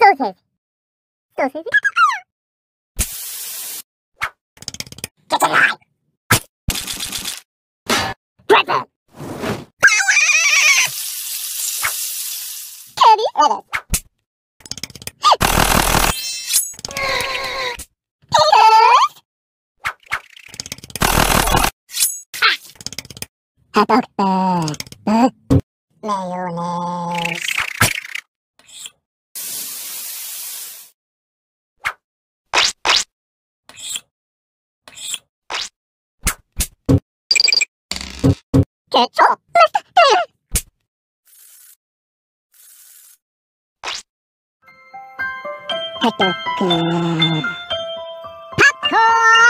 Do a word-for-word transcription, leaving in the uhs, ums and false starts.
소세지, 소세지. 괜찮아. 브레드. 캐리. 레드. 핫도그. 마요네즈. 케첩. 핫도그. 팝콘.